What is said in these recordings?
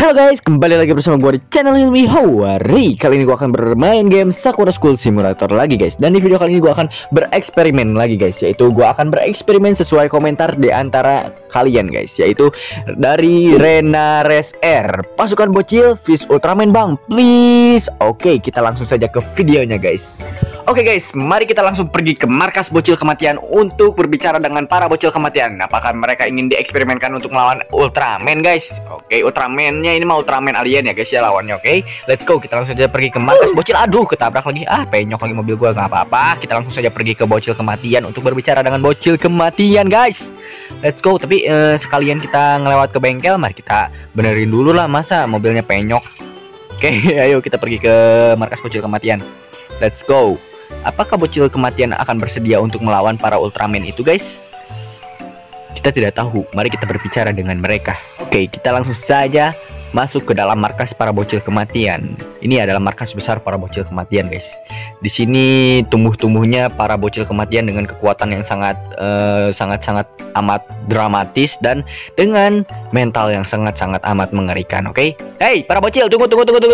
Halo guys, kembali lagi bersama gue di channel Hilmi Hawari. Kali ini gue akan bermain game Sakura School Simulator lagi guys. Dan di video kali ini gue akan bereksperimen lagi guys. Yaitu gue akan bereksperimen sesuai komentar di antara kalian guys. Yaitu dari Renares R, pasukan bocil Fish Ultraman bang, please. Oke, kita langsung saja ke videonya guys. Oke guys, mari kita langsung pergi ke markas bocil kematian untuk berbicara dengan para bocil kematian. Apakah mereka ingin dieksperimenkan untuk melawan Ultraman guys? Oke, Ultraman ini mah Ultraman alien ya guys ya lawannya. Oke, let's go. Kita langsung saja pergi ke markas bocil. Aduh, ketabrak lagi. Penyok lagi mobil gua. Nggak apa-apa. Kita langsung saja pergi ke bocil kematian untuk berbicara dengan bocil kematian guys. Let's go. Tapi sekalian kita ngelewat ke bengkel, mari kita benerin dulu lah, masa mobilnya penyok. Oke, ayo kita pergi ke markas bocil kematian. Let's go. Apakah bocil kematian akan bersedia untuk melawan para Ultraman itu guys? Kita tidak tahu. Mari kita berbicara dengan mereka. Oke, kita langsung saja masuk ke dalam markas para bocil kematian. Ini adalah markas besar para bocil kematian guys. Di sini tumbuh-tumbuhnya para bocil kematian dengan kekuatan yang sangat amat dramatis dan dengan mental yang sangat amat mengerikan. Oke? Hey, para bocil, tunggu.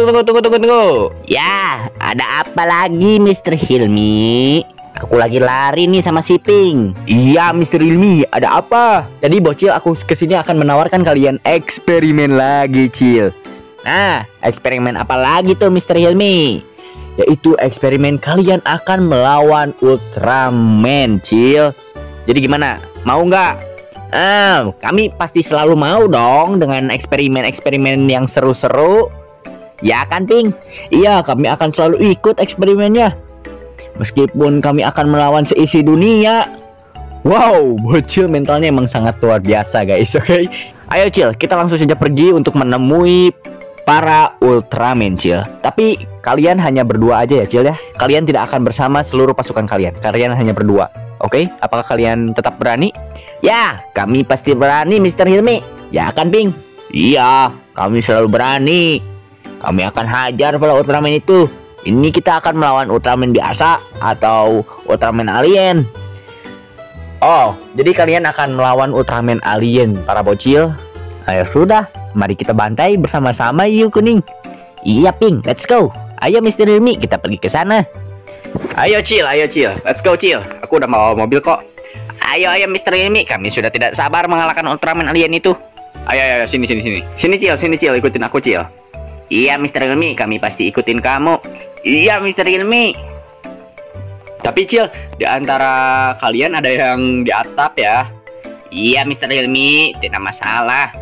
Ya, ada apa lagi Mr. Hilmi? Aku lagi lari nih sama si Pink. Iya, Mr. Hilmi, ada apa? Jadi bocil, aku kesini akan menawarkan kalian eksperimen lagi, Cil. Nah, eksperimen apa lagi tuh Mr. Hilmi? Yaitu eksperimen kalian akan melawan Ultraman, Cil. Jadi gimana? Mau nggak? Kami pasti selalu mau dong dengan eksperimen-eksperimen yang seru-seru. Ya kan, Pink? Iya, kami akan selalu ikut eksperimennya. Meskipun kami akan melawan seisi dunia. Wow, bocil mentalnya emang sangat luar biasa guys. Oke, ayo Cil, kita langsung saja pergi untuk menemui para Ultraman Cil. Tapi kalian hanya berdua aja ya Cil ya. Kalian tidak akan bersama seluruh pasukan kalian. Kalian hanya berdua. Oke, apakah kalian tetap berani? Ya, kami pasti berani Mr. Hilmi. Ya kan, Pink? Iya, kami selalu berani. Kami akan hajar para Ultraman itu. Ini kita akan melawan Ultraman biasa atau Ultraman alien. Oh, jadi kalian akan melawan Ultraman alien para bocil. Ayo sudah, mari kita bantai bersama-sama yuk kuning. Iya, Pink, let's go. Ayo Mr. Hilmi, kita pergi ke sana. Ayo Cil, let's go Cil. Aku udah bawa mobil kok. Ayo Mr. Hilmi, kami sudah tidak sabar mengalahkan Ultraman alien itu. Ayo, sini. Sini Cil, ikutin aku Cil. Iya Mr. Hilmi, kami pasti ikutin kamu. Iya Mr. Hilmi. Tapi Cil, di antara kalian ada yang di atap ya. Iya Mr. Hilmi, tidak masalah.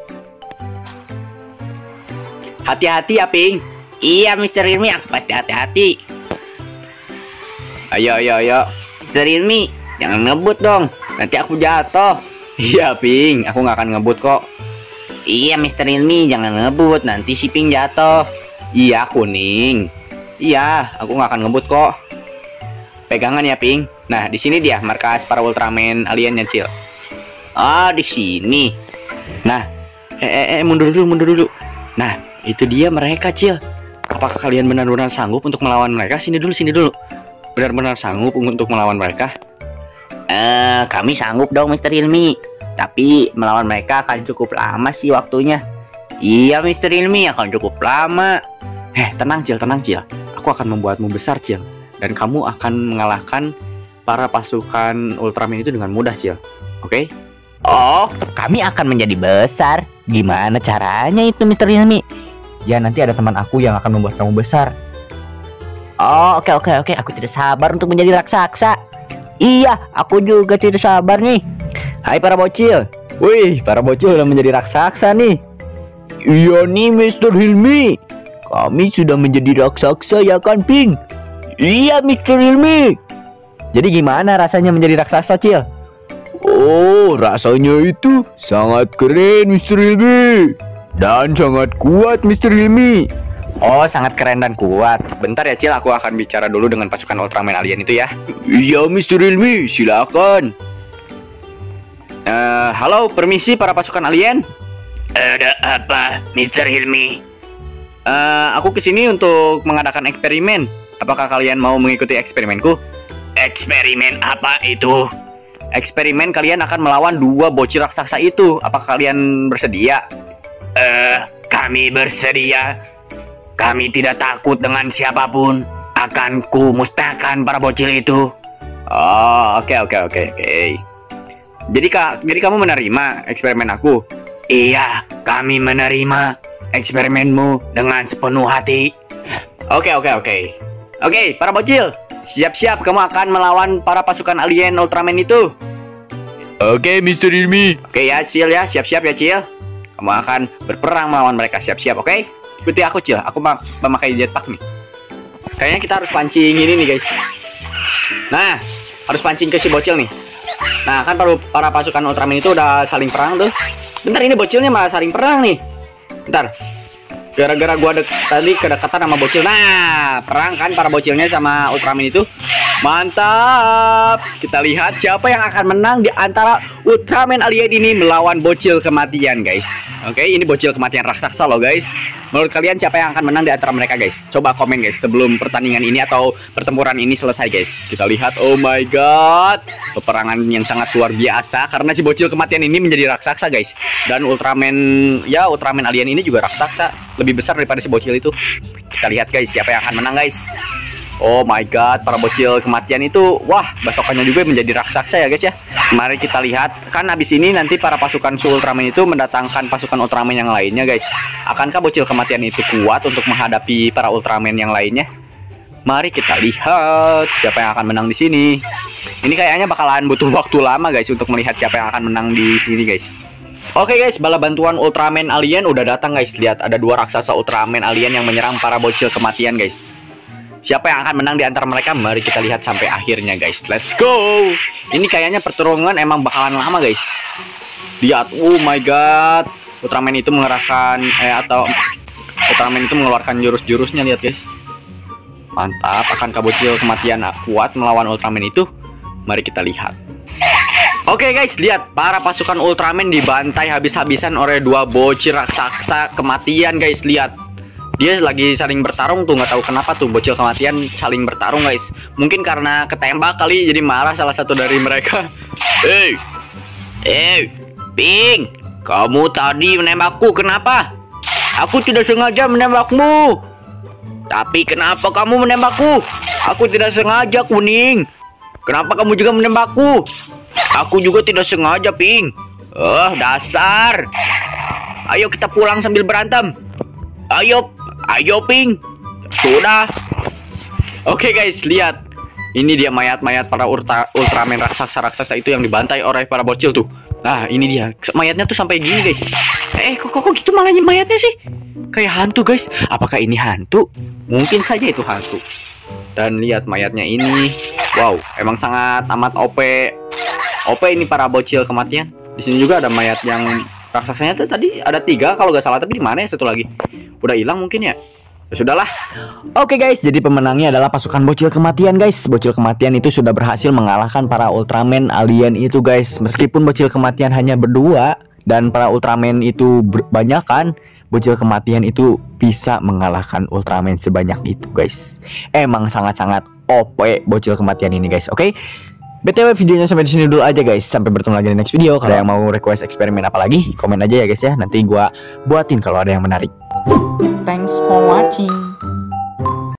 Hati-hati ya Pink. Iya Mr. Hilmi, aku pasti hati-hati. Ayo. Mr. Hilmi, jangan ngebut dong, nanti aku jatuh. Iya Pink, aku nggak akan ngebut kok. Iya Mr. Hilmi, jangan ngebut, nanti si Pink jatuh. Iya kuning. Iya, aku nggak akan ngebut kok. Pegangan ya Pink. Nah, di sini dia markas para Ultraman aliennya Cil. Oh, di sini. Nah, mundur dulu. Nah, itu dia mereka Cil. Apakah kalian benar-benar sanggup untuk melawan mereka? Sini dulu. Benar-benar sanggup untuk melawan mereka? Kami sanggup dong Mr. Hilmi. Tapi melawan mereka akan cukup lama sih waktunya. Iya Mr. Hilmi, akan cukup lama. Tenang Cil. Aku akan membuatmu besar Cil. Dan kamu akan mengalahkan para pasukan Ultraman itu dengan mudah Cil. Oke? Oh, kami akan menjadi besar. Gimana caranya itu Mr. Hilmi? Ya nanti ada teman aku yang akan membuat kamu besar. Oh, oke. Aku tidak sabar untuk menjadi raksasa. Iya, aku juga tidak sabar nih. Hai para bocil. Wih, para bocil udah menjadi raksasa nih. Iya nih Mr. Hilmi, kami sudah menjadi raksasa ya kan Pink? Iya Mr. Hilmi. Jadi gimana rasanya menjadi raksasa Cil? Oh, rasanya itu sangat keren Mr. Hilmi. Dan sangat kuat Mr. Hilmi. Oh, sangat keren dan kuat. Bentar ya Cil, aku akan bicara dulu dengan pasukan Ultraman alien itu ya. Iya Mr. Hilmi, silakan. Halo, permisi para pasukan alien. Ada apa Mr. Hilmi? Aku kesini untuk mengadakan eksperimen. Apakah kalian mau mengikuti eksperimenku? Eksperimen apa itu? Eksperimen kalian akan melawan dua bocil raksasa itu. Apakah kalian bersedia? Kami bersedia. Kami tidak takut dengan siapapun. Akan ku musnahkan para bocil itu. Oh, oke. Jadi kamu menerima eksperimen aku? Iya, kami menerima eksperimenmu dengan sepenuh hati. Oke. Oke, para bocil, siap-siap kamu akan melawan para pasukan alien Ultraman itu. Oke, Mr. Ilmi. Oke ya, Cil ya, siap-siap ya, Cil. Kamu akan berperang melawan mereka, siap-siap, oke? Ikuti aku, Cil. Aku memakai jetpack nih. Kayaknya kita harus pancing ini nih, guys. Nah, harus pancing ke si bocil nih. Nah, kan para pasukan Ultraman itu udah saling perang tuh. Bentar, ini bocilnya malah saling perang nih. Bentar. Gara-gara gua tadi kedekatan sama bocil. Nah, perang kan para bocilnya sama Ultraman itu. Mantap. Kita lihat siapa yang akan menang di antara Ultraman alien ini melawan bocil kematian, guys. Oke, ini bocil kematian raksasa loh, guys. Menurut kalian siapa yang akan menang di antara mereka, guys? Coba komen, guys, sebelum pertandingan ini atau pertempuran ini selesai, guys. Kita lihat. Oh my god. Peperangan yang sangat luar biasa karena si bocil kematian ini menjadi raksasa, guys. Dan Ultraman alien ini juga raksasa. Lebih besar daripada si bocil itu. Kita lihat, guys, siapa yang akan menang, guys. Oh my god, para bocil kematian itu, wah, basokannya juga menjadi raksasa ya, guys ya. Mari kita lihat. Kan habis ini nanti para pasukan Ultraman itu mendatangkan pasukan Ultraman yang lainnya, guys. Akankah bocil kematian itu kuat untuk menghadapi para Ultraman yang lainnya? Mari kita lihat siapa yang akan menang di sini. Ini kayaknya bakalan butuh waktu lama, guys, untuk melihat siapa yang akan menang di sini, guys. Oke, guys, bala bantuan Ultraman alien udah datang, guys. Lihat, ada 2 raksasa Ultraman alien yang menyerang para bocil kematian, guys. Siapa yang akan menang di antara mereka? Mari kita lihat sampai akhirnya, guys. Let's go. Ini kayaknya pertarungan emang bakalan lama, guys. Lihat, oh my god. Ultraman itu mengerahkan Ultraman itu mengeluarkan jurus-jurusnya, lihat, guys. Mantap. Akankah bocil kematian kuat melawan Ultraman itu? Mari kita lihat. Oke, guys, lihat, para pasukan Ultraman dibantai habis-habisan oleh 2 bocil raksasa kematian, guys. Lihat. Dia lagi saling bertarung tuh, nggak tahu kenapa tuh bocil kematian saling bertarung, guys. Mungkin karena ketembak kali, jadi marah salah satu dari mereka. Ping, kamu tadi menembakku, kenapa? Aku tidak sengaja menembakmu. Tapi kenapa kamu menembakku? Aku tidak sengaja, Kuning. Kenapa kamu juga menembakku? Aku juga tidak sengaja, Ping. Dasar. Ayo kita pulang sambil berantem. Ayo, Ping. Sudah. Oke, guys, lihat. Ini dia mayat-mayat para Ultraman raksasa-raksasa itu yang dibantai oleh para bocil tuh. Nah, ini dia. Mayatnya tuh sampai gini, guys. Kok gitu malah mayatnya sih? Kayak hantu, guys. Apakah ini hantu? Mungkin saja itu hantu. Dan lihat mayatnya ini. Wow, emang sangat amat OP. OP ini para bocil kematian. Di sini juga ada mayat yang raksasanya tuh tadi ada 3 kalau nggak salah, tapi di mana ya satu lagi? Udah hilang mungkin ya. Ya sudahlah. Oke, guys, jadi pemenangnya adalah pasukan bocil kematian, guys. Bocil kematian itu sudah berhasil mengalahkan para Ultraman alien itu, guys. Meskipun bocil kematian hanya berdua dan para Ultraman itu banyak kan, bocil kematian itu bisa mengalahkan Ultraman sebanyak itu, guys. Emang sangat-sangat OP bocil kematian ini, guys. Oke. BTW videonya sampai di sini dulu aja, guys. Sampai bertemu lagi di next video. Kalau yang mau request eksperimen apa lagi, komen aja ya, guys ya. Nanti gua buatin kalau ada yang menarik. Thanks for watching.